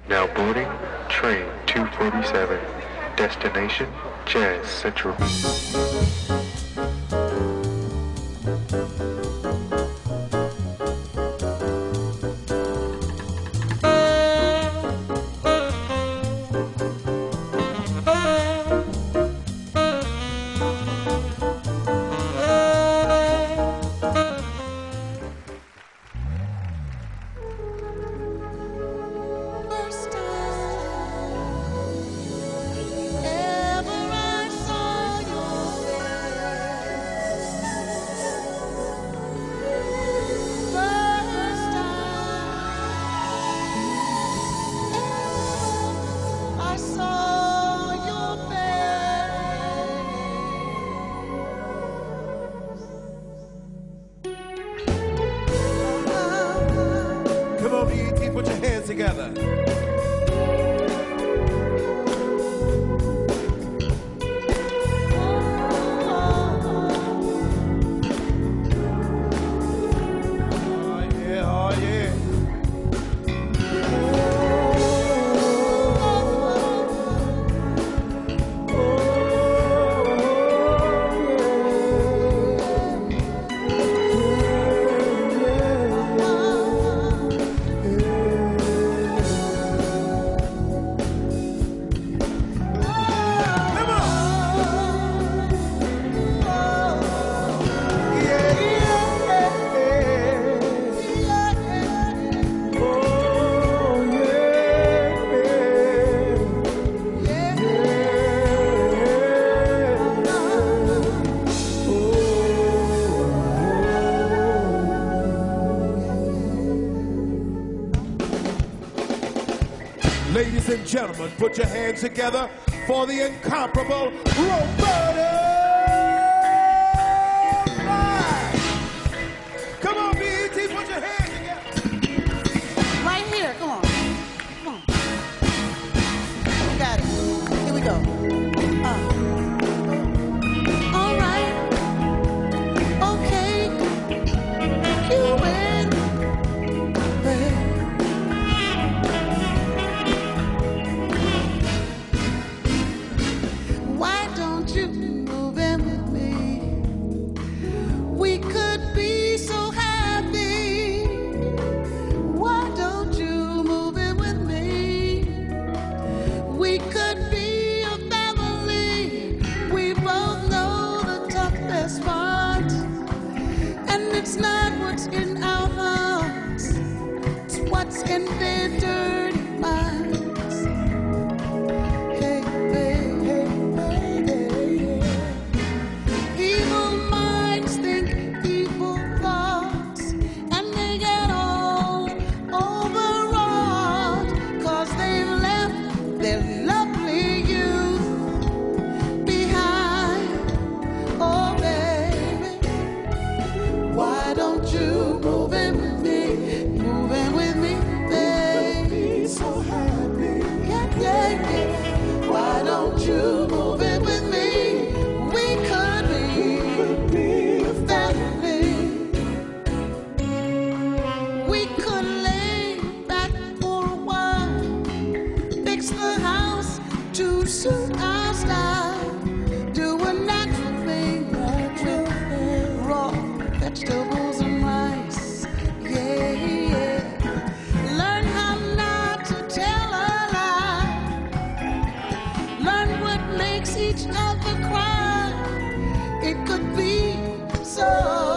Now boarding train 247. Destination Jazz Central. Put your hands together. Ladies and gentlemen, put your hands together for the incomparable Roberta Flack. Come on, BET, put your hands together. Right here, come on. Come on. Got it. Here we go. All right. Okay. You win. Why don't you move in with me? We could be so happy. Why don't you move in with me? We could be a family. We both know the toughest part. And it's not what's in our hearts, it's what's in their dirty minds. Hey, hey, hey, hey. Evil minds think evil thoughts, and they get all overwrought, 'cause they've left their lovely youth behind. Oh, baby, why don't you move in with me? Move in with me, baby. So happy. Yeah, yeah, yeah. Why don't you move in with me? We could be a family. We could lay back for a while, fix the house to suit our style, do a natural thing, raw vegetables and rice. Yeah, yeah. Learn how not to tell a lie. Learn what makes each other cry. It could be so